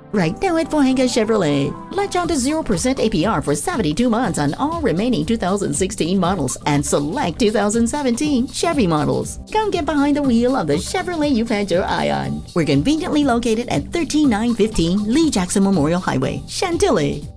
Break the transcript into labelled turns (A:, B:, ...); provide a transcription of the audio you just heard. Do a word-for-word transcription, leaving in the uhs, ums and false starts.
A: Right now at Pohanka Chevrolet. Latch on to zero percent A P R for seventy-two months on all remaining two thousand sixteen models and select two thousand seventeen Chevy models. Come get behind the wheel of the Chevrolet you've had your eye on. We're conveniently located at one three nine one five Lee Jackson Memorial Highway, Chantilly.